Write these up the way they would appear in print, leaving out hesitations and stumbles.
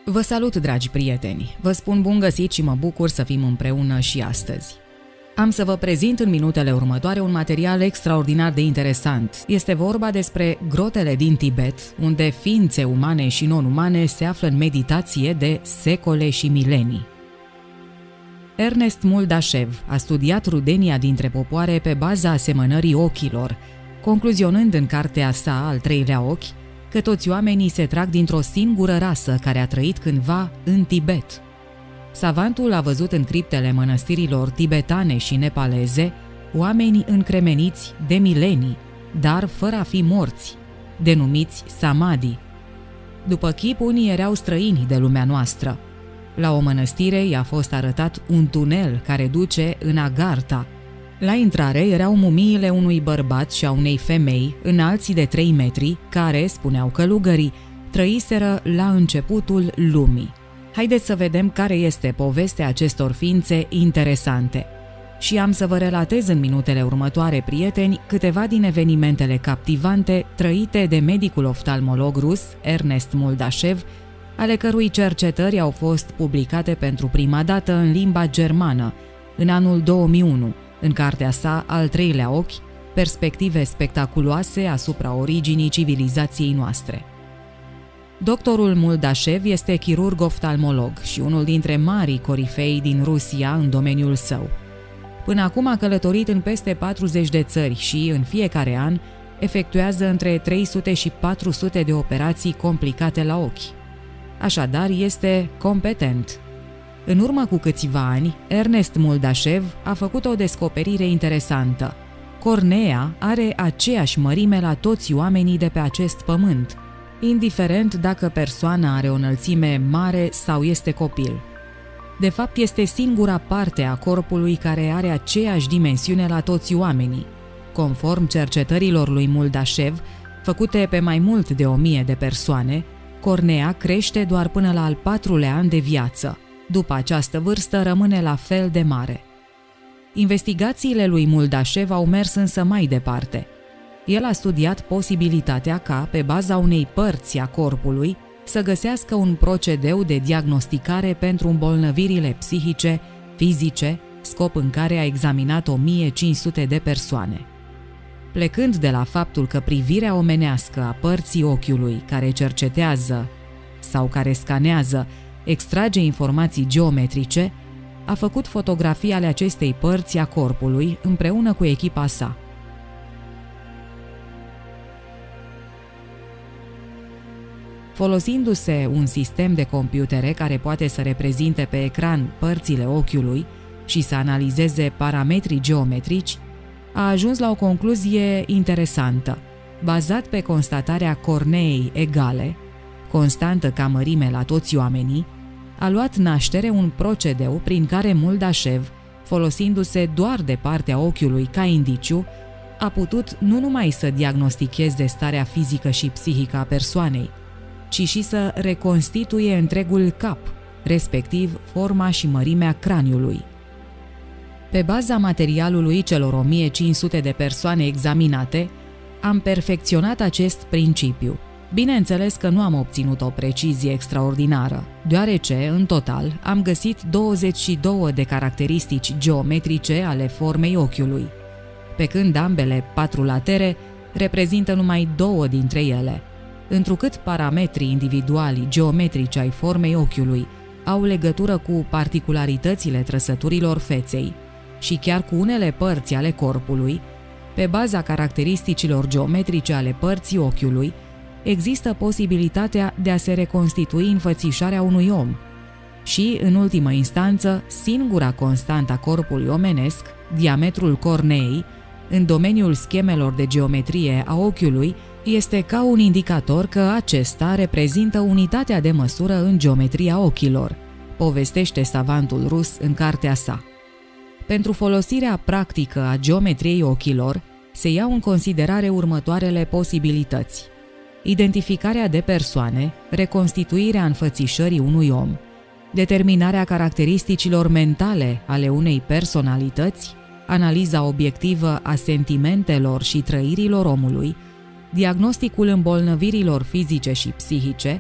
Vă salut, dragi prieteni! Vă spun bun găsit și mă bucur să fim împreună și astăzi. Am să vă prezint în minutele următoare un material extraordinar de interesant. Este vorba despre grotele din Tibet, unde ființe umane și non-umane se află în meditație de secole și milenii. Ernest Muldashev a studiat rudenia dintre popoare pe baza asemănării ochilor, concluzionând în cartea sa, Al treilea ochi, că toți oamenii se trag dintr-o singură rasă care a trăit cândva în Tibet. Savantul a văzut în criptele mănăstirilor tibetane și nepaleze oameni încremeniți de milenii, dar fără a fi morți, denumiți samadhi. După chip, unii erau străini de lumea noastră. La o mănăstire i-a fost arătat un tunel care duce în Agartha. La intrare erau mumiile unui bărbat și a unei femei, înalți de 3 metri, care, spuneau călugării, trăiseră la începutul lumii. Haideți să vedem care este povestea acestor ființe interesante. Și am să vă relatez în minutele următoare, prieteni, câteva din evenimentele captivante trăite de medicul oftalmolog rus Ernest Muldashev, ale cărui cercetări au fost publicate pentru prima dată în limba germană, în anul 2001, în cartea sa Al treilea ochi, perspective spectaculoase asupra originii civilizației noastre. Doctorul Muldashev este chirurg oftalmolog și unul dintre marii corifei din Rusia în domeniul său. Până acum a călătorit în peste 40 de țări și, în fiecare an, efectuează între 300 și 400 de operații complicate la ochi. Așadar, este competent. În urmă cu câțiva ani, Ernest Muldashev a făcut o descoperire interesantă. Cornea are aceeași mărime la toți oamenii de pe acest pământ, indiferent dacă persoana are o înălțime mare sau este copil. De fapt, este singura parte a corpului care are aceeași dimensiune la toți oamenii. Conform cercetărilor lui Muldashev, făcute pe mai mult de 1000 de persoane, cornea crește doar până la al 4-lea an de viață. După această vârstă rămâne la fel de mare. Investigațiile lui Muldashev au mers însă mai departe. El a studiat posibilitatea ca, pe baza unei părți a corpului, să găsească un procedeu de diagnosticare pentru îmbolnăvirile psihice, fizice, scop în care a examinat 1500 de persoane. Plecând de la faptul că privirea omenească a părții ochiului care cercetează sau care scanează extrage informații geometrice, a făcut fotografii ale acestei părți a corpului împreună cu echipa sa. Folosindu-se un sistem de computere care poate să reprezinte pe ecran părțile ochiului și să analizeze parametrii geometrici, a ajuns la o concluzie interesantă. Bazat pe constatarea corneei egale, constantă ca mărime la toți oamenii, a luat naștere un procedeu prin care Muldashev, folosindu-se doar de partea ochiului ca indiciu, a putut nu numai să diagnosticheze starea fizică și psihică a persoanei, ci și să reconstituie întregul cap, respectiv forma și mărimea craniului. Pe baza materialului celor 1500 de persoane examinate, am perfecționat acest principiu. Bineînțeles că nu am obținut o precizie extraordinară, deoarece, în total, am găsit 22 de caracteristici geometrice ale formei ochiului, pe când ambele 4 latere reprezintă numai 2 dintre ele. Întrucât parametrii individuali geometrici ai formei ochiului au legătură cu particularitățile trăsăturilor feței și chiar cu unele părți ale corpului, pe baza caracteristicilor geometrice ale părții ochiului, există posibilitatea de a se reconstitui înfățișarea unui om și, în ultimă instanță, singura constantă a corpului omenesc, diametrul corneei, în domeniul schemelor de geometrie a ochiului, este ca un indicator că acesta reprezintă unitatea de măsură în geometria ochilor, povestește savantul rus în cartea sa. Pentru folosirea practică a geometriei ochilor, se iau în considerare următoarele posibilități: identificarea de persoane, reconstituirea înfățișării unui om, determinarea caracteristicilor mentale ale unei personalități, analiza obiectivă a sentimentelor și trăirilor omului, diagnosticul îmbolnăvirilor fizice și psihice,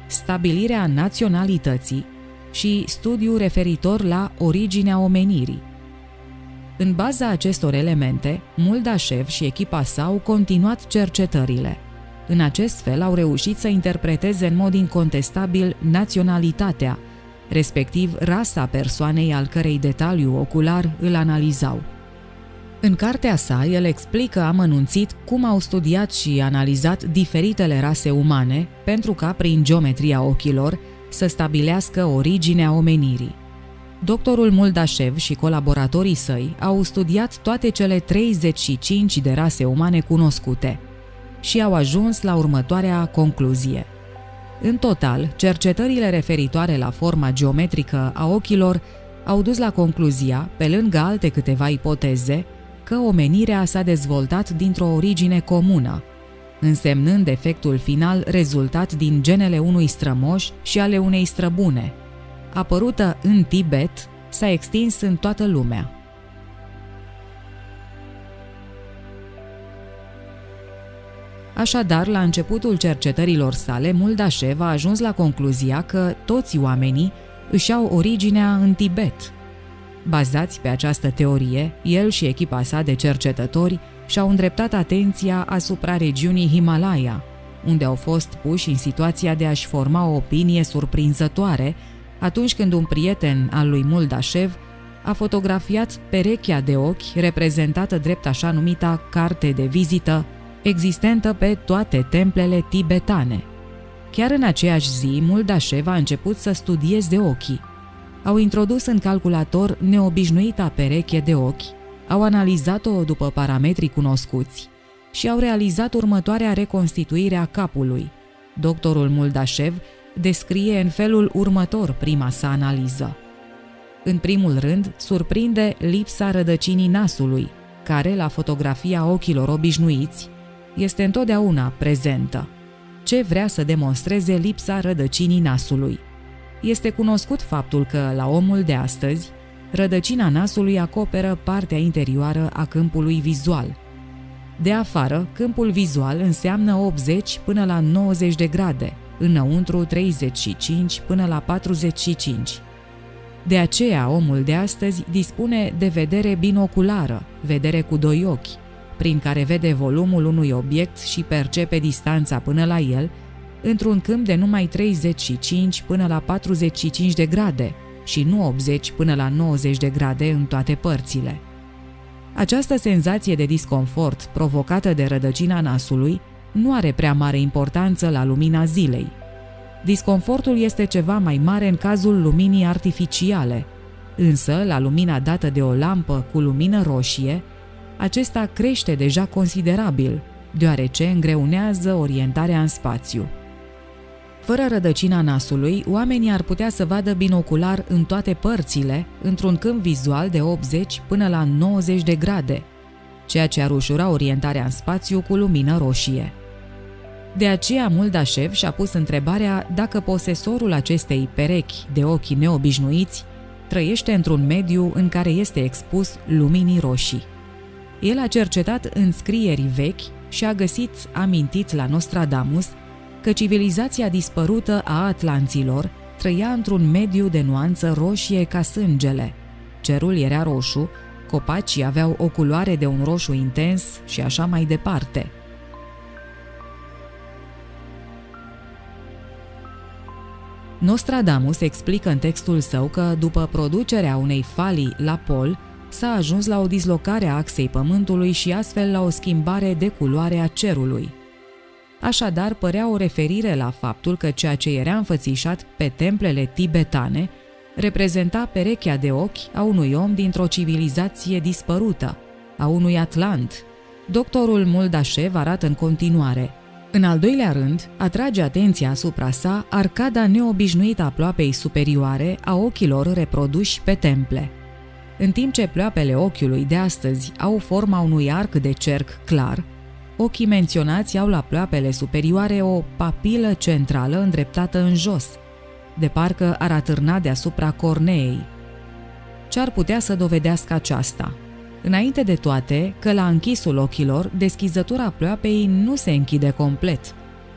stabilirea naționalității și studiu referitor la originea omenirii. În baza acestor elemente, Muldașev și echipa sa au continuat cercetările. În acest fel au reușit să interpreteze în mod incontestabil naționalitatea, respectiv rasa persoanei al cărei detaliu ocular îl analizau. În cartea sa, el explică amănunțit cum au studiat și analizat diferitele rase umane pentru ca, prin geometria ochilor, să stabilească originea omenirii. Doctorul Muldașev și colaboratorii săi au studiat toate cele 35 de rase umane cunoscute și au ajuns la următoarea concluzie. În total, cercetările referitoare la forma geometrică a ochilor au dus la concluzia, pe lângă alte câteva ipoteze, că omenirea s-a dezvoltat dintr-o origine comună, însemnând efectul final rezultat din genele unui strămoș și ale unei străbune. Apărută în Tibet, s-a extins în toată lumea. Așadar, la începutul cercetărilor sale, Muldașev a ajuns la concluzia că toți oamenii își au originea în Tibet. Bazați pe această teorie, el și echipa sa de cercetători și-au îndreptat atenția asupra regiunii Himalaya, unde au fost puși în situația de a-și forma o opinie surprinzătoare atunci când un prieten al lui Muldașev a fotografiat perechea de ochi reprezentată drept așa numita carte de vizită existentă pe toate templele tibetane. Chiar în aceeași zi, Muldașev a început să studieze ochii. Au introdus în calculator neobișnuita pereche de ochi, au analizat-o după parametrii cunoscuți și au realizat următoarea reconstituire a capului. Doctorul Muldașev descrie în felul următor prima sa analiză. În primul rând, surprinde lipsa rădăcinii nasului, care, la fotografia ochilor obișnuiți, este întotdeauna prezentă. Ce vrea să demonstreze lipsa rădăcinii nasului? Este cunoscut faptul că, la omul de astăzi, rădăcina nasului acoperă partea interioară a câmpului vizual. De afară, câmpul vizual înseamnă 80 până la 90 de grade, înăuntru 35 până la 45. De aceea, omul de astăzi dispune de vedere binoculară, vedere cu doi ochi, prin care vede volumul unui obiect și percepe distanța până la el, într-un câmp de numai 35 până la 45 de grade și nu 80 până la 90 de grade în toate părțile. Această senzație de disconfort provocată de rădăcina nasului nu are prea mare importanță la lumina zilei. Disconfortul este ceva mai mare în cazul luminii artificiale, însă la lumina dată de o lampă cu lumină roșie, acesta crește deja considerabil, deoarece îngreunează orientarea în spațiu. Fără rădăcina nasului, oamenii ar putea să vadă binocular în toate părțile, într-un câmp vizual de 80 până la 90 de grade, ceea ce ar ușura orientarea în spațiu cu lumină roșie. De aceea, Muldașev și-a pus întrebarea dacă posesorul acestei perechi de ochi neobișnuiți trăiește într-un mediu în care este expus luminii roșii. El a cercetat înscrieri vechi și a găsit amintit la Nostradamus că civilizația dispărută a atlanților trăia într-un mediu de nuanță roșie ca sângele. Cerul era roșu, copacii aveau o culoare de un roșu intens și așa mai departe. Nostradamus explică în textul său că, după producerea unei falii la pol, s-a ajuns la o dislocare a axei Pământului și astfel la o schimbare de culoare a cerului. Așadar, părea o referire la faptul că ceea ce era înfățișat pe templele tibetane reprezenta perechea de ochi a unui om dintr-o civilizație dispărută, a unui atlant. Doctorul Muldașev arată în continuare. În al doilea rând, atrage atenția asupra sa arcada neobișnuită a ploapei superioare a ochilor reproduși pe temple. În timp ce ploapele ochiului de astăzi au forma unui arc de cerc clar, ochii menționați au la ploapele superioare o papilă centrală îndreptată în jos, de parcă ar atârna deasupra corneei. Ce ar putea să dovedească aceasta? Înainte de toate, că la închisul ochilor, deschizătura ploapei nu se închide complet.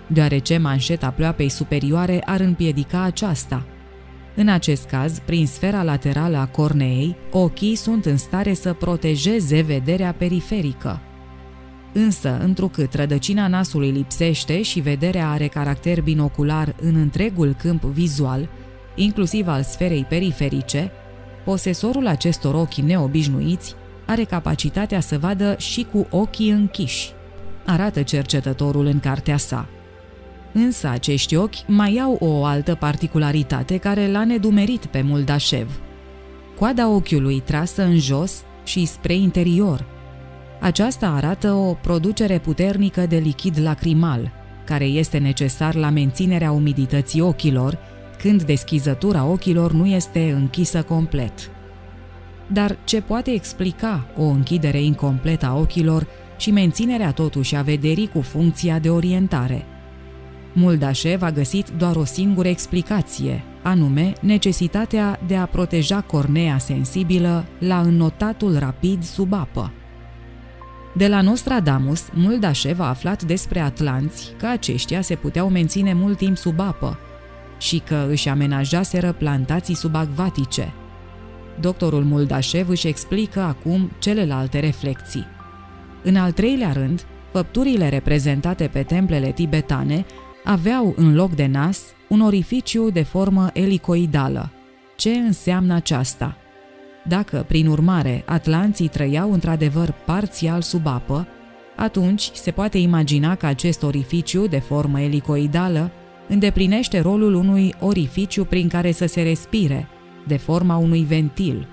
deoarece manșeta pleoapei superioare ar împiedica aceasta. În acest caz, prin sfera laterală a corneei, ochii sunt în stare să protejeze vederea periferică. Însă, întrucât rădăcina nasului lipsește și vederea are caracter binocular în întregul câmp vizual, inclusiv al sferei periferice, posesorul acestor ochi neobișnuiți are capacitatea să vadă și cu ochii închiși, arată cercetătorul în cartea sa. Însă acești ochi mai au o altă particularitate care l-a nedumerit pe Muldașev. Coada ochiului trasă în jos și spre interior. Aceasta arată o producere puternică de lichid lacrimal, care este necesar la menținerea umidității ochilor, când deschizătura ochilor nu este închisă complet. Dar ce poate explica o închidere incompletă a ochilor și menținerea totuși a vederii cu funcția de orientare? Muldașev a găsit doar o singură explicație, anume necesitatea de a proteja cornea sensibilă la înnotatul rapid sub apă. De la Nostradamus, Muldașev a aflat despre atlanți că aceștia se puteau menține mult timp sub apă și că își amenajaseră plantații subacvatice. Doctorul Muldașev își explică acum celelalte reflecții. În al treilea rând, făpturile reprezentate pe templele tibetane aveau în loc de nas un orificiu de formă elicoidală. Ce înseamnă aceasta? Dacă, prin urmare, atlanții trăiau într-adevăr parțial sub apă, atunci se poate imagina că acest orificiu de formă elicoidală îndeplinește rolul unui orificiu prin care să se respire, de forma unui ventil.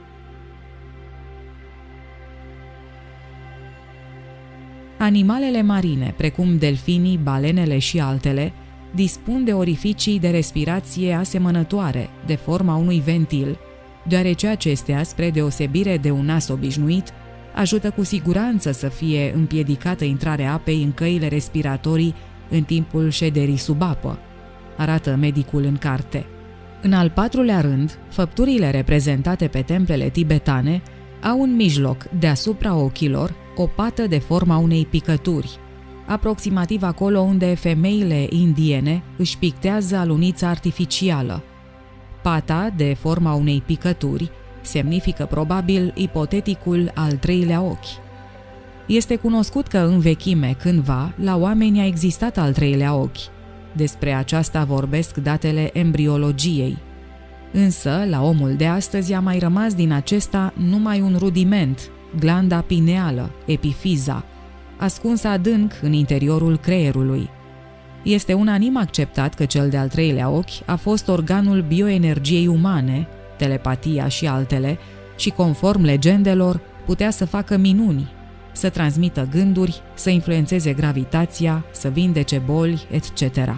Animalele marine, precum delfinii, balenele și altele, dispun de orificii de respirație asemănătoare, de forma unui ventil, deoarece acestea, spre deosebire de un nas obișnuit, ajută cu siguranță să fie împiedicată intrarea apei în căile respiratorii în timpul șederii sub apă, arată medicul în carte. În al patrulea rând, făpturile reprezentate pe templele tibetane au în mijloc, deasupra ochilor, o pată de forma unei picături, aproximativ acolo unde femeile indiene își pictează alunița artificială. Pata, de forma unei picături, semnifică probabil ipoteticul al treilea ochi. Este cunoscut că în vechime, cândva, la oameni a existat al treilea ochi. Despre aceasta vorbesc datele embriologiei. Însă, la omul de astăzi a mai rămas din acesta numai un rudiment, glanda pineală, epifiza, ascunsă adânc în interiorul creierului. Este unanim acceptat că cel de-al treilea ochi a fost organul bioenergiei umane, telepatia și altele, și conform legendelor putea să facă minuni, să transmită gânduri, să influențeze gravitația, să vindece boli, etc.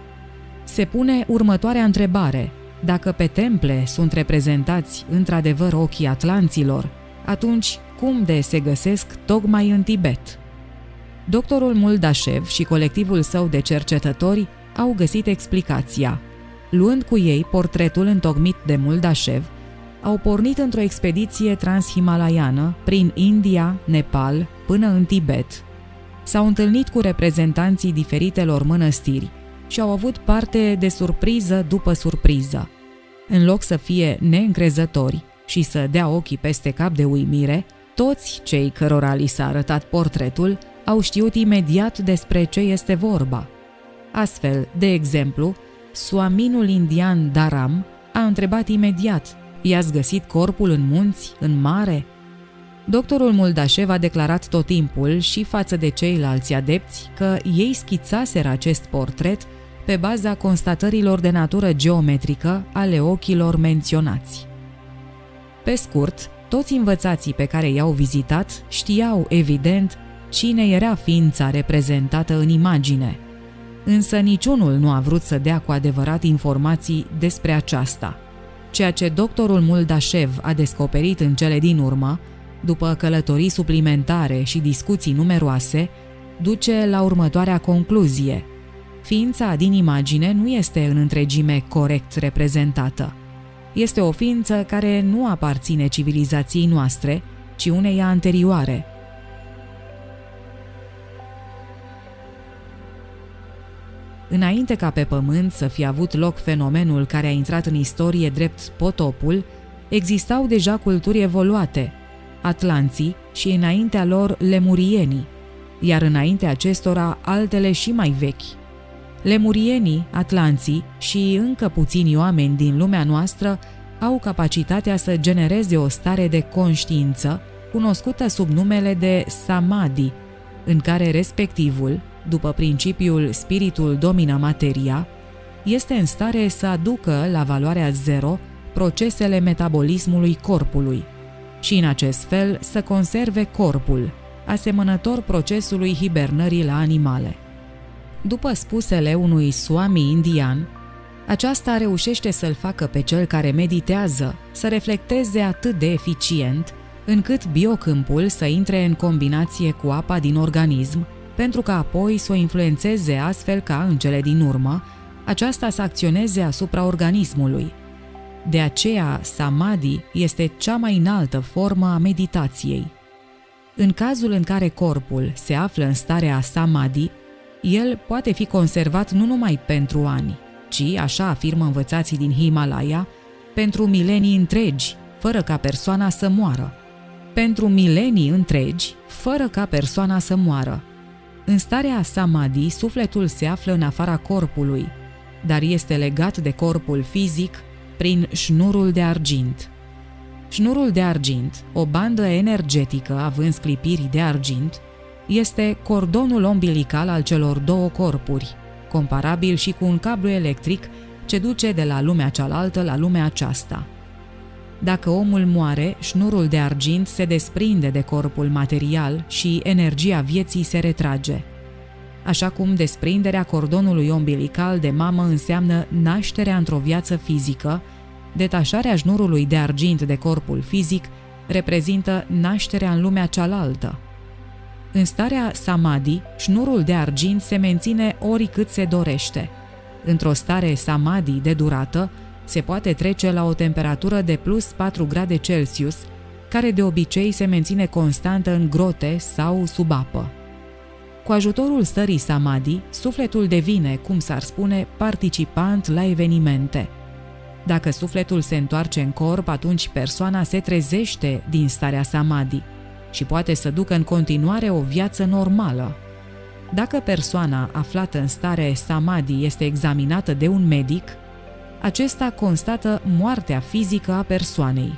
Se pune următoarea întrebare: dacă pe temple sunt reprezentați într-adevăr ochii atlanților, atunci cum de se găsesc tocmai în Tibet? Doctorul Muldașev și colectivul său de cercetători au găsit explicația. Luând cu ei portretul întocmit de Muldașev, au pornit într-o expediție transhimalaiană prin India, Nepal, până în Tibet. S-au întâlnit cu reprezentanții diferitelor mănăstiri și au avut parte de surpriză după surpriză. În loc să fie neîncrezători și să dea ochii peste cap de uimire, toți cei cărora li s-a arătat portretul au știut imediat despre ce este vorba. Astfel, de exemplu, suaminul indian Dharam a întrebat imediat: i-ați găsit corpul în munți, în mare? Doctorul Muldașev a declarat tot timpul și față de ceilalți adepți că ei schițaseră acest portret pe baza constatărilor de natură geometrică ale ochilor menționați. Pe scurt, toți învățații pe care i-au vizitat știau, evident, cine era ființa reprezentată în imagine, însă niciunul nu a vrut să dea cu adevărat informații despre aceasta. Ceea ce doctorul Muldașev a descoperit în cele din urmă, după călătorii suplimentare și discuții numeroase, duce la următoarea concluzie: ființa din imagine nu este în întregime corect reprezentată. Este o ființă care nu aparține civilizației noastre, ci uneia anterioare. Înainte ca pe pământ să fie avut loc fenomenul care a intrat în istorie drept potopul, existau deja culturi evoluate, atlanții și înaintea lor lemurienii, iar înainte acestora altele și mai vechi. Lemurienii, atlanții și încă puțini oameni din lumea noastră au capacitatea să genereze o stare de conștiință cunoscută sub numele de samadhi, în care respectivul, după principiul spiritul domină materia, este în stare să aducă la valoarea zero procesele metabolismului corpului și în acest fel să conserve corpul, asemănător procesului hibernării la animale. După spusele unui swami indian, aceasta reușește să-l facă pe cel care meditează să reflecteze atât de eficient, încât biocâmpul să intre în combinație cu apa din organism, pentru că apoi să o influențeze astfel ca, în cele din urmă, aceasta să acționeze asupra organismului. De aceea, samadhi este cea mai înaltă formă a meditației. În cazul în care corpul se află în starea samadhi, el poate fi conservat nu numai pentru ani, ci, așa afirmă învățații din Himalaya, pentru milenii întregi, fără ca persoana să moară. Pentru milenii întregi, fără ca persoana să moară. În starea samadhi, sufletul se află în afara corpului, dar este legat de corpul fizic prin șnurul de argint. Șnurul de argint, o bandă energetică având sclipiri de argint, este cordonul ombilical al celor două corpuri, comparabil și cu un cablu electric ce duce de la lumea cealaltă la lumea aceasta. Dacă omul moare, șnurul de argint se desprinde de corpul material și energia vieții se retrage. Așa cum desprinderea cordonului ombilical de mamă înseamnă nașterea într-o viață fizică, detașarea șnurului de argint de corpul fizic reprezintă nașterea în lumea cealaltă. În starea samadhi, șnurul de argint se menține oricât se dorește. Într-o stare samadhi de durată, se poate trece la o temperatură de plus 4 grade Celsius, care de obicei se menține constantă în grote sau sub apă. Cu ajutorul stării samadhi, sufletul devine, cum s-ar spune, participant la evenimente. Dacă sufletul se întoarce în corp, atunci persoana se trezește din starea samadhi și poate să ducă în continuare o viață normală. Dacă persoana aflată în stare samadhi este examinată de un medic, acesta constată moartea fizică a persoanei.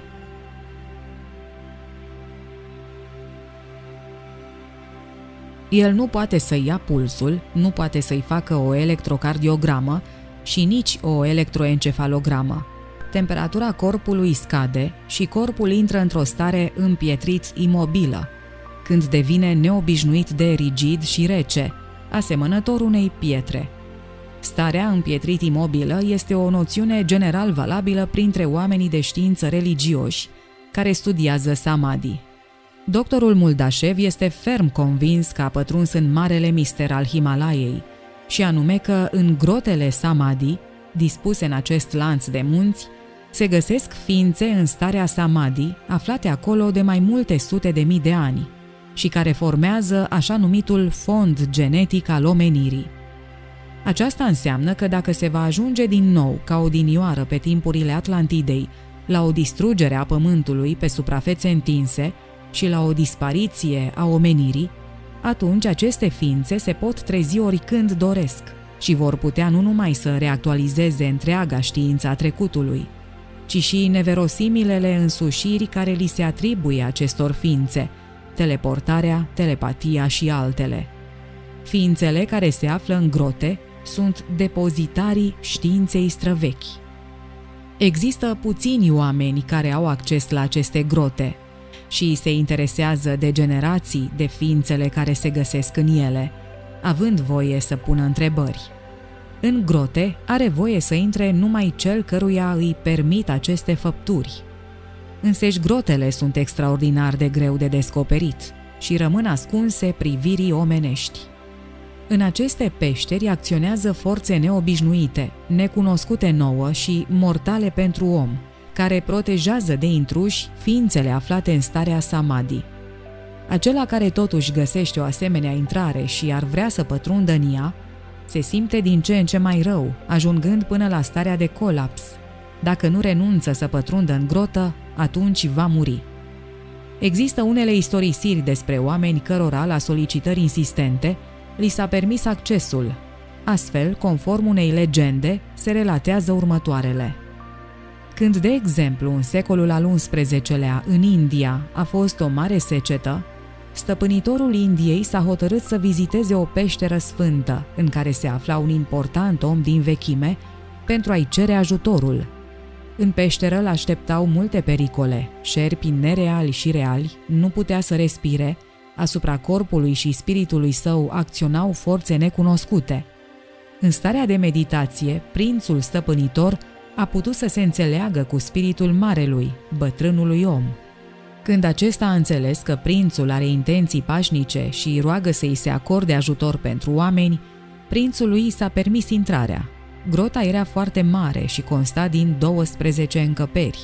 El nu poate să-i ia pulsul, nu poate să-i facă o electrocardiogramă și nici o electroencefalogramă. Temperatura corpului scade și corpul intră într-o stare împietrit imobilă, când devine neobișnuit de rigid și rece, asemănător unei pietre. Starea împietrit imobilă este o noțiune general valabilă printre oamenii de știință religioși care studiază samadhi. Doctorul Muldașev este ferm convins că a pătruns în marele mister al Himalayei, și anume că în grotele samadhi, dispuse în acest lanț de munți, se găsesc ființe în starea samadhi, aflate acolo de mai multe sute de mii de ani, și care formează așa numitul fond genetic al omenirii. Aceasta înseamnă că dacă se va ajunge din nou, ca odinioară pe timpurile Atlantidei, la o distrugere a pământului pe suprafețe întinse și la o dispariție a omenirii, atunci aceste ființe se pot trezi oricând doresc și vor putea nu numai să reactualizeze întreaga știință a trecutului, ci și neverosimilele însușiri care li se atribuie acestor ființe, teleportarea, telepatia și altele. Ființele care se află în grote sunt depozitarii științei străvechi. Există puțini oameni care au acces la aceste grote și se interesează de generații de ființele care se găsesc în ele, având voie să pună întrebări. În grote are voie să intre numai cel căruia îi permit aceste făpturi. Însăși grotele sunt extraordinar de greu de descoperit și rămân ascunse privirii omenești. În aceste peșteri acționează forțe neobișnuite, necunoscute nouă și mortale pentru om, care protejează de intruși ființele aflate în starea samadhi. Acela care totuși găsește o asemenea intrare și ar vrea să pătrundă în ea, Se simte din ce în ce mai rău, ajungând până la starea de colaps. Dacă nu renunță să pătrundă în grotă, atunci va muri. Există unele istorisiri despre oameni cărora, la solicitări insistente, li s-a permis accesul. Astfel, conform unei legende, se relatează următoarele. Când, de exemplu, în secolul al XI-lea, în India, a fost o mare secetă, stăpânitorul Indiei s-a hotărât să viziteze o peșteră sfântă, în care se afla un important om din vechime, pentru a-i cere ajutorul. În peșteră l-așteptau multe pericole, șerpi nereali și reali, nu putea să respire, asupra corpului și spiritului său acționau forțe necunoscute. În starea de meditație, prințul stăpânitor a putut să se înțeleagă cu spiritul marelui, bătrânului om. Când acesta a înțeles că prințul are intenții pașnice și îi roagă să îi se acorde ajutor pentru oameni, prințului s-a permis intrarea. Grota era foarte mare și consta din 12 încăperi.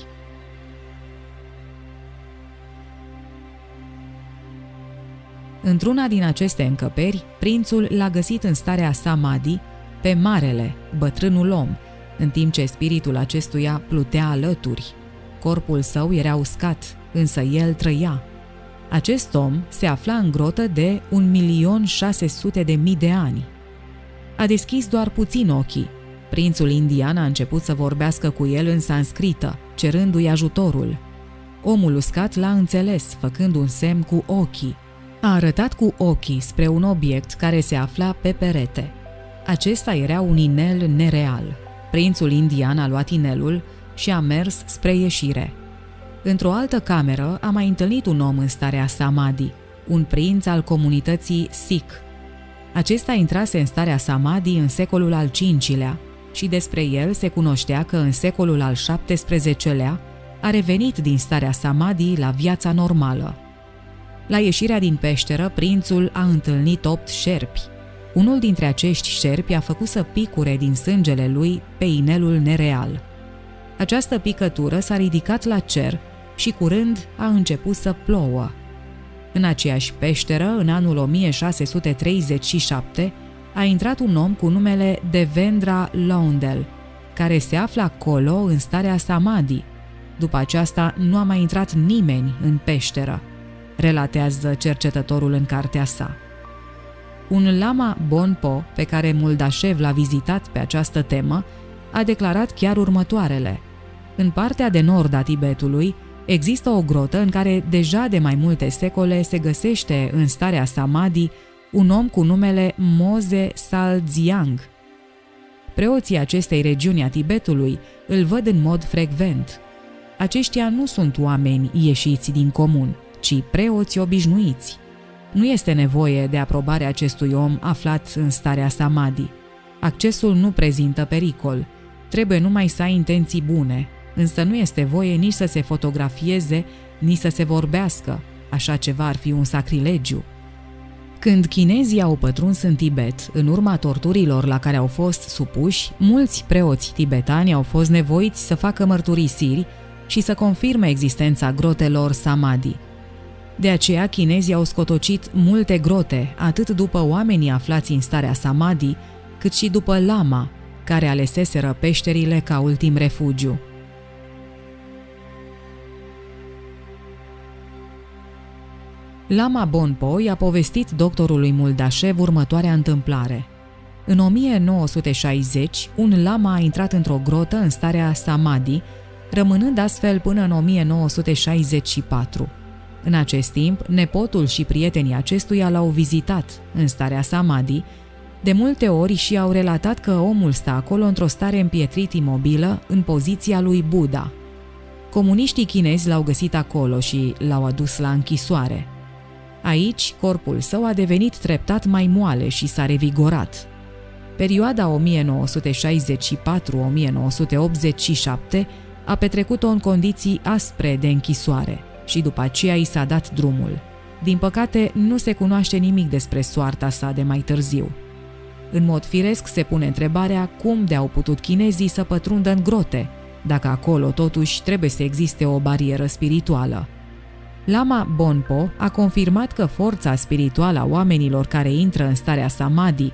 Într-una din aceste încăperi, prințul l-a găsit în starea samadhi pe marele, bătrânul om, în timp ce spiritul acestuia plutea alături. Corpul său era uscat, însă el trăia. Acest om se afla în grotă de 1.600.000 de ani. A deschis doar puțin ochii. Prințul indian a început să vorbească cu el în sanscrită, cerându-i ajutorul. Omul uscat l-a înțeles, făcând un semn cu ochii. A arătat cu ochii spre un obiect care se afla pe perete. Acesta era un inel nereal. Prințul indian a luat inelul și a mers spre ieșire. Într-o altă cameră a mai întâlnit un om în starea samadhi, un prinț al comunității Sikh. Acesta intrase în starea samadhi în secolul al V-lea și despre el se cunoștea că în secolul al XVII-lea a revenit din starea samadhi la viața normală. La ieșirea din peșteră, prințul a întâlnit 8 șerpi. Unul dintre acești șerpi a făcut să picure din sângele lui pe inelul nereal. Această picătură s-a ridicat la cer și curând a început să plouă. În aceeași peșteră, în anul 1637, a intrat un om cu numele Devendra Laundel, care se află acolo în starea samadhi. După aceasta nu a mai intrat nimeni în peșteră, relatează cercetătorul în cartea sa. Un lama Bonpo, pe care Muldashev l-a vizitat pe această temă, a declarat chiar următoarele. În partea de nord a Tibetului există o grotă în care deja de mai multe secole se găsește în starea samadhi un om cu numele Moze Saldziang. Preoții acestei regiuni a Tibetului îl văd în mod frecvent. Aceștia nu sunt oameni ieșiți din comun, ci preoți obișnuiți. Nu este nevoie de aprobarea acestui om aflat în starea samadhi. Accesul nu prezintă pericol. Trebuie numai să ai intenții bune, însă nu este voie nici să se fotografieze, nici să se vorbească. Așa ceva ar fi un sacrilegiu. Când chinezii au pătruns în Tibet, în urma torturilor la care au fost supuși, mulți preoți tibetani au fost nevoiți să facă mărturisiri și să confirme existența grotelor samadhi. De aceea, chinezii au scotocit multe grote, atât după oamenii aflați în starea samadhi, cât și după lama, care aleseseră peșterile ca ultim refugiu. Lama Bonpo i-a povestit doctorului Muldashev următoarea întâmplare. În 1960, un lama a intrat într-o grotă în starea samadhi, rămânând astfel până în 1964. În acest timp, nepotul și prietenii acestuia l-au vizitat în starea samadhi, de multe ori și au relatat că omul stă acolo într-o stare împietrit imobilă, în poziția lui Buddha. Comuniștii chinezi l-au găsit acolo și l-au adus la închisoare. Aici, corpul său a devenit treptat mai moale și s-a revigorat. Perioada 1964-1987 a petrecut-o în condiții aspre de închisoare și după aceea i s-a dat drumul. Din păcate, nu se cunoaște nimic despre soarta sa de mai târziu. În mod firesc se pune întrebarea cum de-au putut chinezii să pătrundă în grote, dacă acolo totuși trebuie să existe o barieră spirituală. Lama Bonpo a confirmat că forța spirituală a oamenilor care intră în starea samadhi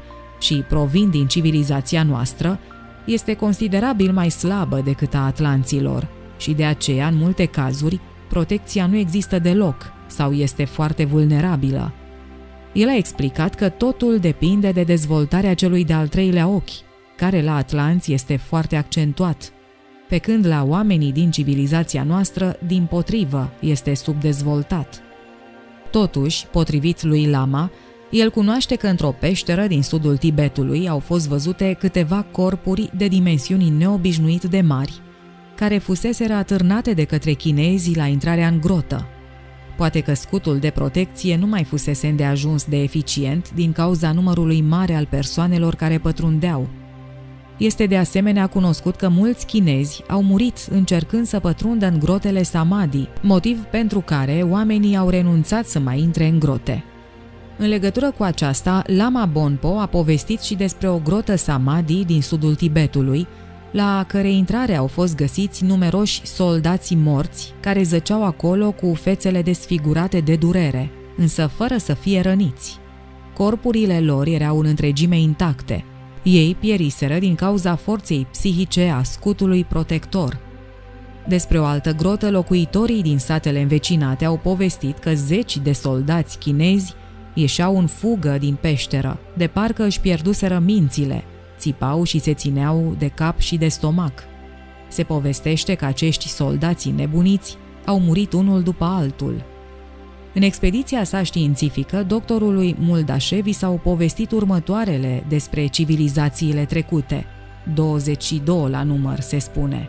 și provin din civilizația noastră, este considerabil mai slabă decât a atlanților și de aceea, în multe cazuri, protecția nu există deloc sau este foarte vulnerabilă. El a explicat că totul depinde de dezvoltarea celui de-al treilea ochi, care la atlanți este foarte accentuat, pe când la oamenii din civilizația noastră, dimpotrivă, este subdezvoltat. Totuși, potrivit lui Lama, el cunoaște că într-o peșteră din sudul Tibetului au fost văzute câteva corpuri de dimensiuni neobișnuit de mari, care fuseseră atârnate de către chinezi la intrarea în grotă. Poate că scutul de protecție nu mai fusese îndeajuns de eficient din cauza numărului mare al persoanelor care pătrundeau. Este de asemenea cunoscut că mulți chinezi au murit încercând să pătrundă în grotele Samadhi, motiv pentru care oamenii au renunțat să mai intre în grote. În legătură cu aceasta, Lama Bonpo a povestit și despre o grotă Samadhi din sudul Tibetului, la cărei intrare au fost găsiți numeroși soldați morți care zăceau acolo cu fețele desfigurate de durere, însă fără să fie răniți. Corpurile lor erau în întregime intacte. Ei pieriseră din cauza forței psihice a scutului protector. Despre o altă grotă, locuitorii din satele învecinate au povestit că zeci de soldați chinezi ieșeau în fugă din peșteră, de parcă își pierduseră mințile, țipau și se țineau de cap și de stomac. Se povestește că acești soldați nebuniți au murit unul după altul. În expediția sa științifică, doctorului Muldașev s-au povestit următoarele despre civilizațiile trecute, 22 la număr, se spune.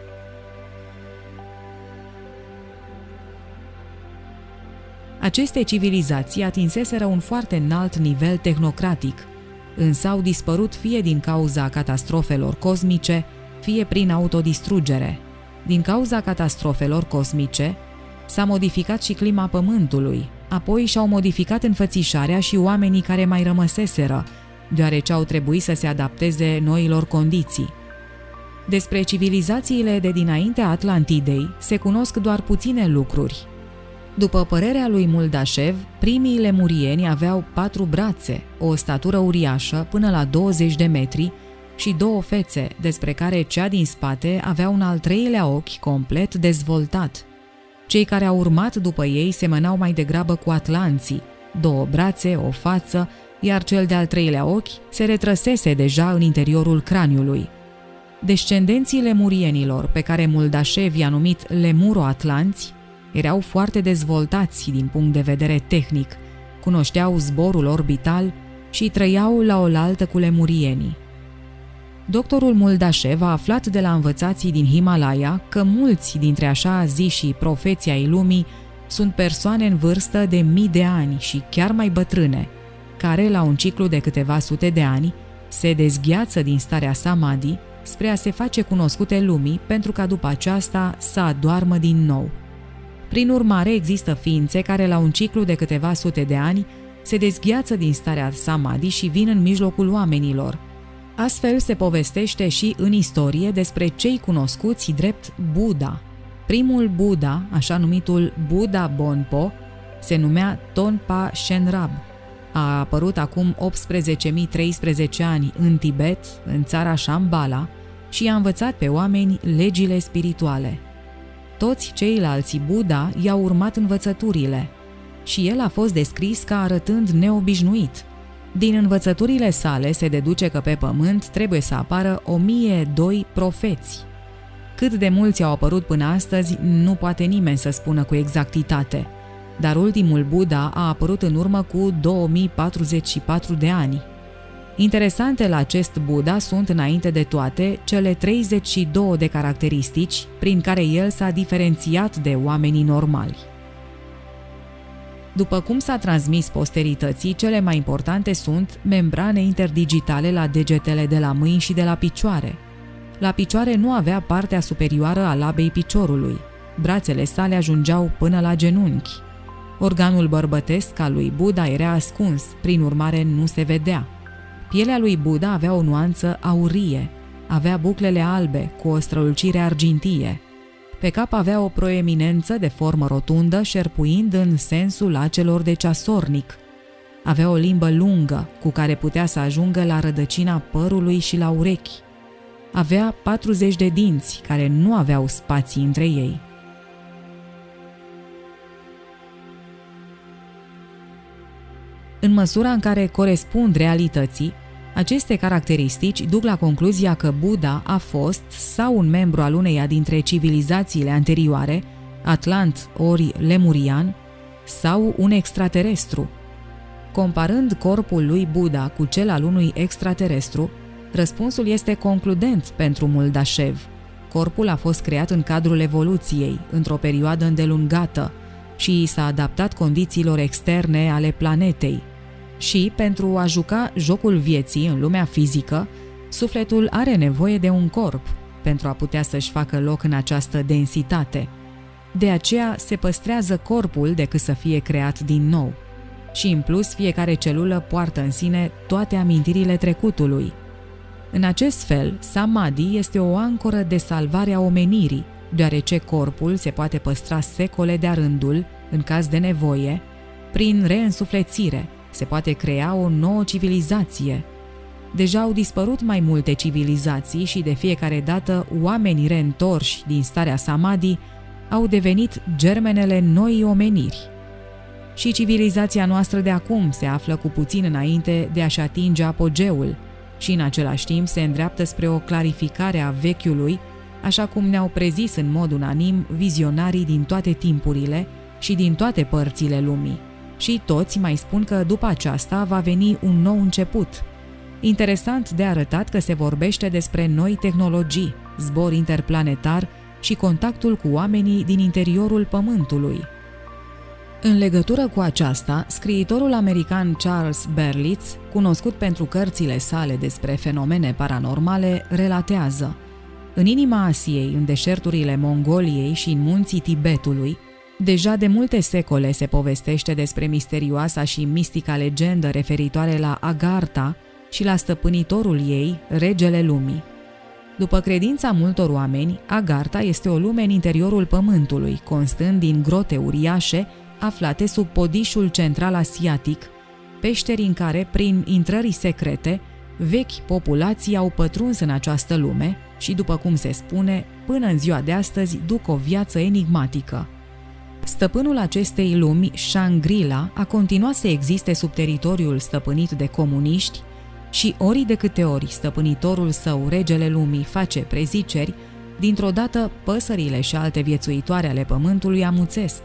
Aceste civilizații atinseseră un foarte înalt nivel tehnocratic, însă au dispărut fie din cauza catastrofelor cosmice, fie prin autodistrugere. Din cauza catastrofelor cosmice, s-a modificat și clima Pământului, apoi și-au modificat înfățișarea și oamenii care mai rămăseseră, deoarece au trebuit să se adapteze noilor condiții. Despre civilizațiile de dinaintea Atlantidei se cunosc doar puține lucruri. După părerea lui Muldașev, primii lemurieni aveau 4 brațe, o statură uriașă până la 20 de metri și 2 fețe, despre care cea din spate avea un al treilea ochi complet dezvoltat. Cei care au urmat după ei semănau mai degrabă cu atlanții, 2 brațe, o față, iar cel de-al treilea ochi se retrăsese deja în interiorul craniului. Descendenții lemurienilor, pe care Muldașev i-a numit lemuro-atlanți, erau foarte dezvoltați din punct de vedere tehnic, cunoșteau zborul orbital și trăiau la oaltă cu lemurienii. Doctorul Muldașev a aflat de la învățații din Himalaya că mulți dintre așa zișii profeții ai lumii sunt persoane în vârstă de mii de ani și chiar mai bătrâne, care, la un ciclu de câteva sute de ani, se dezgheață din starea Samadhi spre a se face cunoscute lumii pentru ca după aceasta să adoarmă din nou. Prin urmare, există ființe care, la un ciclu de câteva sute de ani, se dezgheață din starea Samadhi și vin în mijlocul oamenilor. Astfel se povestește și în istorie despre cei cunoscuți drept Buddha. Primul Buddha, așa numitul Buddha Bonpo, se numea Tonpa Shenrab. A apărut acum 18.013 ani în Tibet, în țara Shambhala, și i-a învățat pe oameni legile spirituale. Toți ceilalți Buddha i-au urmat învățăturile și el a fost descris ca arătând neobișnuit. Din învățăturile sale se deduce că pe pământ trebuie să apară 1002 profeți. Cât de mulți au apărut până astăzi, nu poate nimeni să spună cu exactitate, dar ultimul Buddha a apărut în urmă cu 2044 de ani. Interesante la acest Buddha sunt, înainte de toate, cele 32 de caracteristici prin care el s-a diferențiat de oamenii normali. După cum s-a transmis posterității, cele mai importante sunt membrane interdigitale la degetele de la mâini și de la picioare. La picioare nu avea partea superioară a labei piciorului. Brațele sale ajungeau până la genunchi. Organul bărbătesc al lui Buddha era ascuns, prin urmare nu se vedea. Pielea lui Buddha avea o nuanță aurie, avea buclele albe cu o strălucire argintie. Pe cap avea o proeminență de formă rotundă, șerpuind în sensul acelor de ceasornic. Avea o limbă lungă cu care putea să ajungă la rădăcina părului și la urechi. Avea 40 de dinți care nu aveau spații între ei. În măsura în care corespund realității, aceste caracteristici duc la concluzia că Buddha a fost sau un membru al uneia dintre civilizațiile anterioare, Atlant ori Lemurian, sau un extraterestru. Comparând corpul lui Buddha cu cel al unui extraterestru, răspunsul este concludent pentru Muldashev. Corpul a fost creat în cadrul evoluției, într-o perioadă îndelungată, și s-a adaptat condițiilor externe ale planetei. Și, pentru a juca jocul vieții în lumea fizică, sufletul are nevoie de un corp pentru a putea să-și facă loc în această densitate. De aceea se păstrează corpul decât să fie creat din nou. Și în plus, fiecare celulă poartă în sine toate amintirile trecutului. În acest fel, Samadhi este o ancoră de salvare a omenirii, deoarece corpul se poate păstra secole de-a rândul, în caz de nevoie, prin reînsuflețire, se poate crea o nouă civilizație. Deja au dispărut mai multe civilizații și de fiecare dată oamenii reîntorși din starea Samadhi au devenit germenele noii omeniri. Și civilizația noastră de acum se află cu puțin înainte de a-și atinge apogeul și în același timp se îndreaptă spre o clarificare a vechiului, așa cum ne-au prezis în mod unanim vizionarii din toate timpurile și din toate părțile lumii. Și toți mai spun că după aceasta va veni un nou început. Interesant de arătat că se vorbește despre noi tehnologii, zbor interplanetar și contactul cu oamenii din interiorul Pământului. În legătură cu aceasta, scriitorul american Charles Berlitz, cunoscut pentru cărțile sale despre fenomene paranormale, relatează: în inima Asiei, în deșerturile Mongoliei și în munții Tibetului, deja de multe secole se povestește despre misterioasa și mistica legendă referitoare la Agartha și la stăpânitorul ei, regele lumii. După credința multor oameni, Agartha este o lume în interiorul pământului, constând din grote uriașe aflate sub podișul central asiatic, peșteri în care, prin intrări secrete, vechi populații au pătruns în această lume și, după cum se spune, până în ziua de astăzi duc o viață enigmatică. Stăpânul acestei lumi, Shangri-La, a continuat să existe sub teritoriul stăpânit de comuniști și ori de câte ori stăpânitorul său, regele lumii, face preziceri, dintr-o dată păsările și alte viețuitoare ale pământului amuțesc.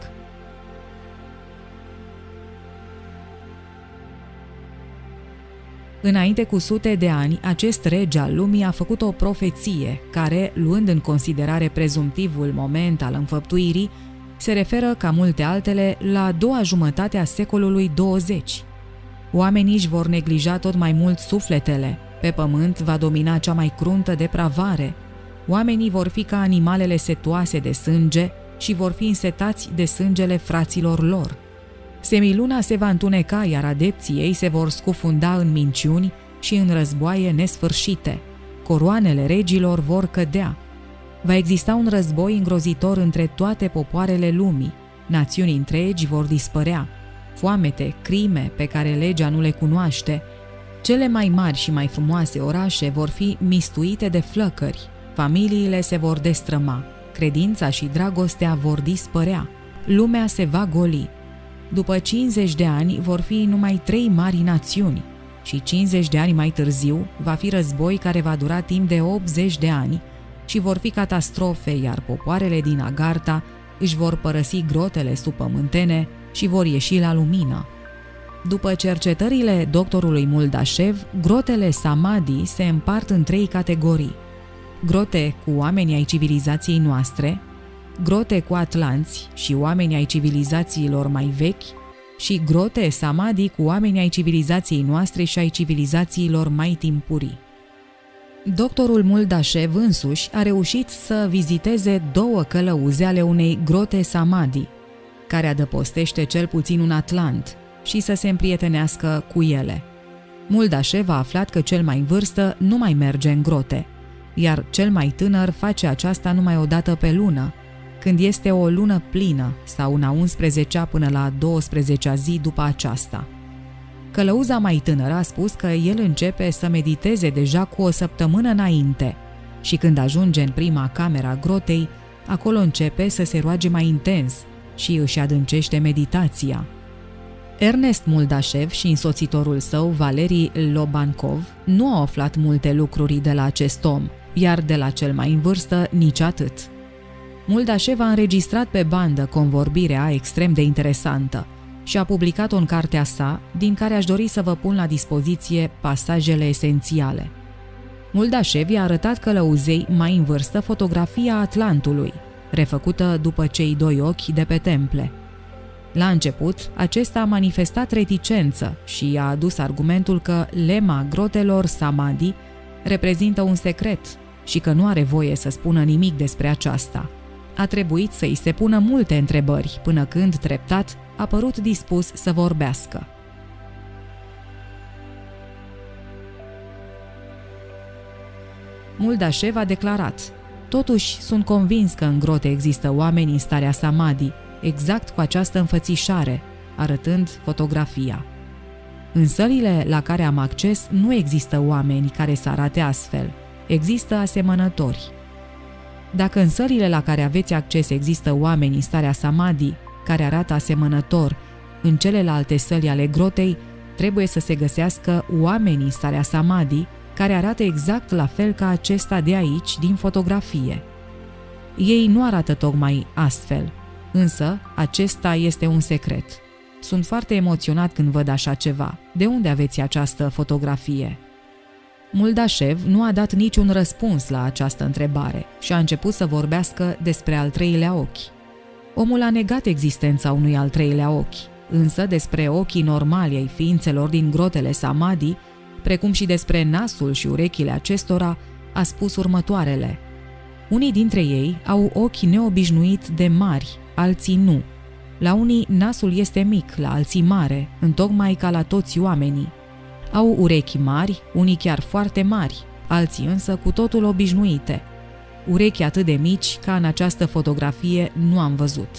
Înainte cu sute de ani, acest rege al lumii a făcut o profeție care, luând în considerare prezumtivul moment al înfăptuirii, se referă, ca multe altele, la a doua jumătate a secolului 20. Oamenii își vor neglija tot mai mult sufletele, pe pământ va domina cea mai cruntă depravare, oamenii vor fi ca animalele setoase de sânge și vor fi însetați de sângele fraților lor. Semiluna se va întuneca, iar adepții ei se vor scufunda în minciuni și în războaie nesfârșite. Coroanele regilor vor cădea. Va exista un război îngrozitor între toate popoarele lumii. Națiuni întregi vor dispărea. Foamete, crime pe care legea nu le cunoaște. Cele mai mari și mai frumoase orașe vor fi mistuite de flăcări. Familiile se vor destrăma. Credința și dragostea vor dispărea. Lumea se va goli. După 50 de ani vor fi numai 3 mari națiuni și 50 de ani mai târziu va fi război care va dura timp de 80 de ani și vor fi catastrofe, iar popoarele din Agartha își vor părăsi grotele subpământene și vor ieși la lumină. După cercetările doctorului Muldashev, grotele Samadhi se împart în 3 categorii: grote cu oameni ai civilizației noastre, grote cu atlanți și oameni ai civilizațiilor mai vechi și grote Samadhi cu oameni ai civilizației noastre și ai civilizațiilor mai timpurii. Doctorul Muldashev însuși a reușit să viziteze 2 călăuze ale unei grote Samadhi, care adăpostește cel puțin un atlant, și să se împrietenească cu ele. Muldashev a aflat că cel mai în vârstă nu mai merge în grote, iar cel mai tânăr face aceasta numai o dată pe lună, când este o lună plină sau în a 11-a până la a 12-a zi după aceasta. Călăuza mai tânără a spus că el începe să mediteze deja cu o săptămână înainte și când ajunge în prima cameră a grotei, acolo începe să se roage mai intens și își adâncește meditația. Ernest Muldașev și însoțitorul său, Valeri Lobankov, nu au aflat multe lucruri de la acest om, iar de la cel mai în vârstă nici atât. Muldașev a înregistrat pe bandă convorbirea extrem de interesantă și a publicat-o în cartea sa, din care aș dori să vă pun la dispoziție pasajele esențiale. Muldașev i-a arătat călăuzei mai în vârstă fotografia Atlantului, refăcută după cei doi ochi de pe temple. La început, acesta a manifestat reticență și a adus argumentul că lema grotelor Samadhi reprezintă un secret și că nu are voie să spună nimic despre aceasta. A trebuit să-i se pună multe întrebări, până când, treptat, a părut dispus să vorbească. Muldașev a declarat: "Totuși, sunt convins că în grote există oameni în starea Samadhi, exact cu această înfățișare", arătând fotografia. În sălile la care am acces nu există oameni care să arate astfel, există asemănători. Dacă în sălile la care aveți acces există oameni în starea Samadhi, care arată asemănător, în celelalte săli ale grotei trebuie să se găsească oameni în starea Samadhi, care arată exact la fel ca acesta de aici, din fotografie. Ei nu arată tocmai astfel, însă acesta este un secret. Sunt foarte emoționat când văd așa ceva. De unde aveți această fotografie? Muldașev nu a dat niciun răspuns la această întrebare și a început să vorbească despre al treilea ochi. Omul a negat existența unui al treilea ochi, însă despre ochii normali ai ființelor din grotele Samadhi, precum și despre nasul și urechile acestora, a spus următoarele: "Unii dintre ei au ochi neobișnuit de mari, alții nu. La unii nasul este mic, la alții mare, întocmai ca la toți oamenii. Au urechi mari, unii chiar foarte mari, alții însă cu totul obișnuite. Urechi atât de mici ca în această fotografie nu am văzut."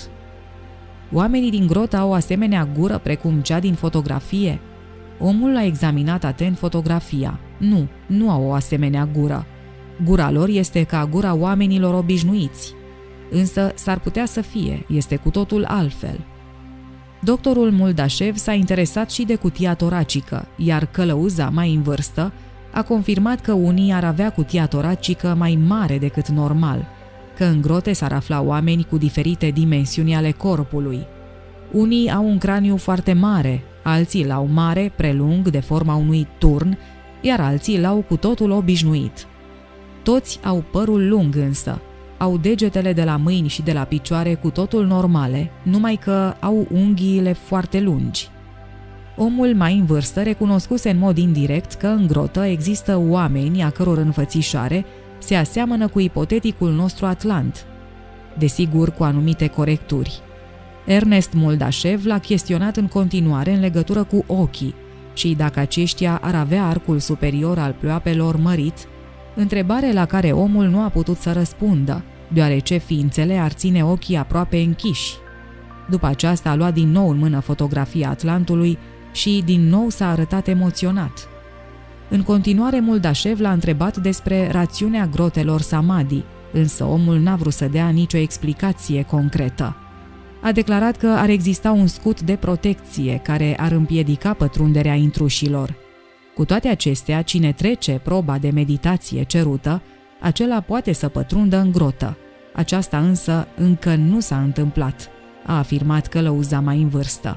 Oamenii din grotă au o asemenea gură precum cea din fotografie? Omul a examinat atent fotografia. Nu au o asemenea gură. Gura lor este ca gura oamenilor obișnuiți. Însă s-ar putea să fie, este cu totul altfel. Doctorul Muldașev s-a interesat și de cutia toracică, iar călăuza mai în vârstă a confirmat că unii ar avea cutia toracică mai mare decât normal, că în grote s-ar afla oameni cu diferite dimensiuni ale corpului. Unii au un craniu foarte mare, alții l-au mare, prelung, de forma unui turn, iar alții l-au cu totul obișnuit. Toți au părul lung însă, au degetele de la mâini și de la picioare cu totul normale, numai că au unghiile foarte lungi. Omul mai în vârstă recunoscuse în mod indirect că în grotă există oameni a căror înfățișare se aseamănă cu ipoteticul nostru Atlant, desigur cu anumite corecturi. Ernest Muldașev l-a chestionat în continuare în legătură cu ochii și dacă aceștia ar avea arcul superior al pleoapelor mărit, întrebare la care omul nu a putut să răspundă, deoarece ființele ar ține ochii aproape închiși. După aceasta a luat din nou în mână fotografia Atlantului și din nou s-a arătat emoționat. În continuare, Muldașev l-a întrebat despre rațiunea grotelor Samadhi, însă omul n-a vrut să dea nicio explicație concretă. A declarat că ar exista un scut de protecție care ar împiedica pătrunderea intrușilor. Cu toate acestea, cine trece proba de meditație cerută, acela poate să pătrundă în grotă. Aceasta însă încă nu s-a întâmplat, a afirmat călăuza mai în vârstă.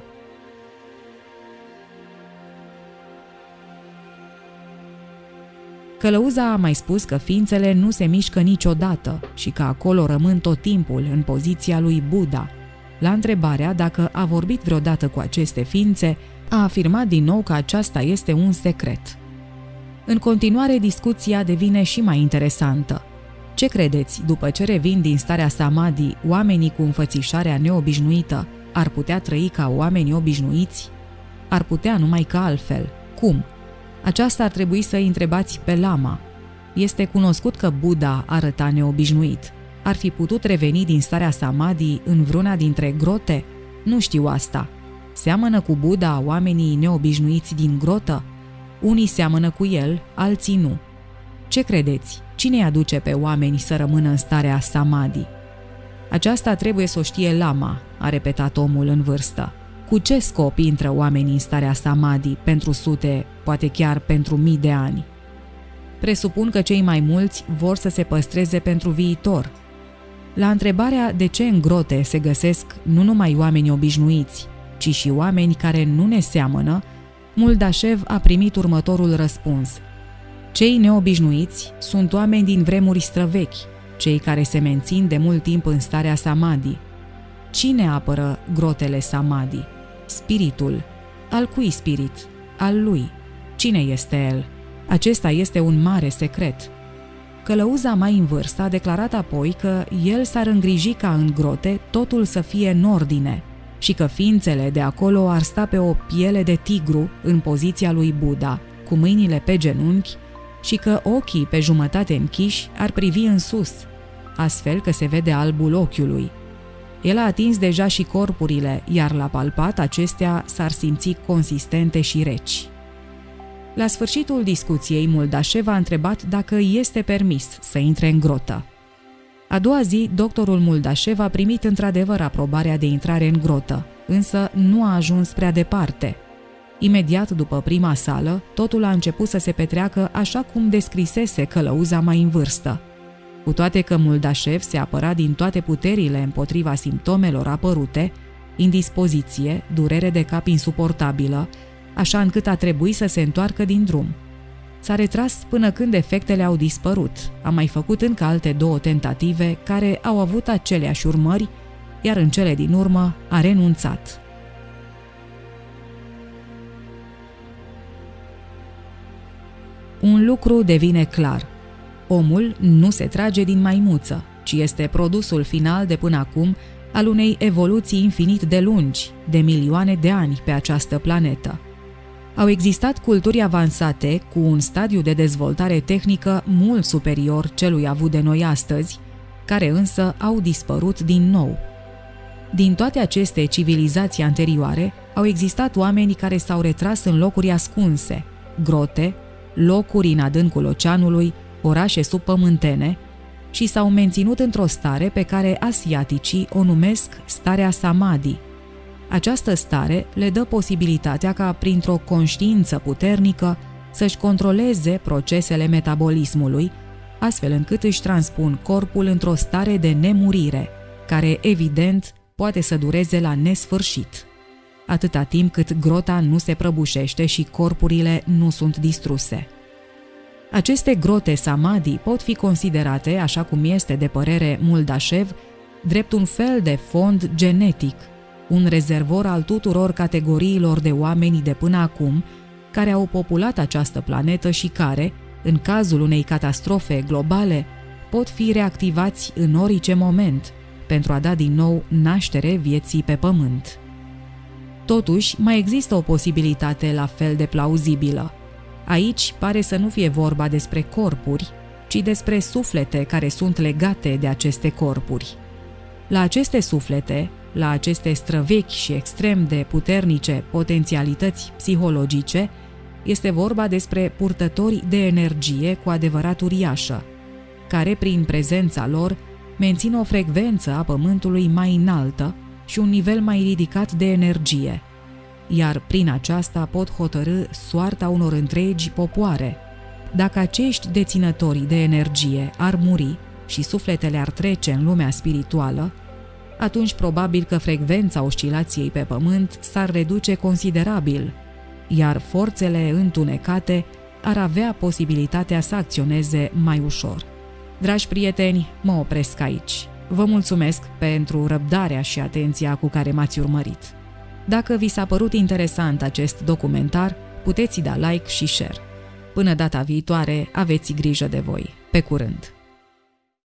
Călăuza a mai spus că ființele nu se mișcă niciodată și că acolo rămân tot timpul în poziția lui Buddha. La întrebarea dacă a vorbit vreodată cu aceste ființe, a afirmat din nou că aceasta este un secret. În continuare, discuția devine și mai interesantă. Ce credeți, după ce revin din starea Samadhi, oamenii cu înfățișarea neobișnuită ar putea trăi ca oamenii obișnuiți? Ar putea numai ca altfel. Cum? Aceasta ar trebui să îi întrebați pe lama. Este cunoscut că Buddha arăta neobișnuit. Ar fi putut reveni din starea Samadhi în vreuna dintre grote? Nu știu asta. Seamănă cu Buddha oamenii neobișnuiți din grotă? Unii seamănă cu el, alții nu. Ce credeți? Cine îi aduce pe oameni să rămână în starea samadhi? Aceasta trebuie să o știe lama, a repetat omul în vârstă. Cu ce scop intră oamenii în starea samadhi pentru sute, poate chiar pentru mii de ani? Presupun că cei mai mulți vor să se păstreze pentru viitor. La întrebarea de ce în grote se găsesc nu numai oameni obișnuiți, ci și oameni care nu ne seamănă, Muldashev a primit următorul răspuns. Cei neobișnuiți sunt oameni din vremuri străvechi, cei care se mențin de mult timp în starea samadhi. Cine apără grotele samadhi? Spiritul. Al cui spirit? Al lui. Cine este el? Acesta este un mare secret. Călăuza mai în vârstă a declarat apoi că el s-ar îngriji ca în grote totul să fie în ordine și că ființele de acolo ar sta pe o piele de tigru în poziția lui Buddha, cu mâinile pe genunchi, și că ochii pe jumătate închiși ar privi în sus, astfel că se vede albul ochiului. El a atins deja și corpurile, iar la palpat acestea s-ar simți consistente și reci. La sfârșitul discuției, Muldashev a întrebat dacă este permis să intre în grotă. A doua zi, doctorul Muldashev a primit într-adevăr aprobarea de intrare în grotă, însă nu a ajuns prea departe. Imediat după prima sală, totul a început să se petreacă așa cum descrisese călăuza mai în vârstă. Cu toate că Muldashev se apăra din toate puterile împotriva simptomelor apărute, indispoziție, durere de cap insuportabilă, așa încât a trebuit să se întoarcă din drum. S-a retras până când efectele au dispărut, a mai făcut încă alte 2 tentative care au avut aceleași urmări, iar în cele din urmă a renunțat. Un lucru devine clar. Omul nu se trage din maimuță, ci este produsul final de până acum al unei evoluții infinit de lungi, de milioane de ani pe această planetă. Au existat culturi avansate cu un stadiu de dezvoltare tehnică mult superior celui avut de noi astăzi, care însă au dispărut din nou. Din toate aceste civilizații anterioare au existat oameni care s-au retras în locuri ascunse, grote, locuri în adâncul oceanului, orașe subpământene, și s-au menținut într-o stare pe care asiaticii o numesc starea samadhi. Această stare le dă posibilitatea ca, printr-o conștiință puternică, să-și controleze procesele metabolismului, astfel încât își transpun corpul într-o stare de nemurire, care, evident, poate să dureze la nesfârșit, atâta timp cât grota nu se prăbușește și corpurile nu sunt distruse. Aceste grote samadhi pot fi considerate, așa cum este de părere Muldashev, drept un fel de fond genetic, un rezervor al tuturor categoriilor de oameni de până acum care au populat această planetă și care, în cazul unei catastrofe globale, pot fi reactivați în orice moment pentru a da din nou naștere vieții pe pământ. Totuși, mai există o posibilitate la fel de plauzibilă. Aici pare să nu fie vorba despre corpuri, ci despre suflete care sunt legate de aceste corpuri. La aceste suflete, la aceste străvechi și extrem de puternice potențialități psihologice, este vorba despre purtători de energie cu adevărat uriașă, care prin prezența lor mențin o frecvență a pământului mai înaltă și un nivel mai ridicat de energie, iar prin aceasta pot hotărî soarta unor întregi popoare. Dacă acești deținători de energie ar muri și sufletele ar trece în lumea spirituală, atunci probabil că frecvența oscilației pe pământ s-ar reduce considerabil, iar forțele întunecate ar avea posibilitatea să acționeze mai ușor. Dragi prieteni, mă opresc aici. Vă mulțumesc pentru răbdarea și atenția cu care m-ați urmărit. Dacă vi s-a părut interesant acest documentar, puteți da like și share. Până data viitoare, aveți grijă de voi. Pe curând!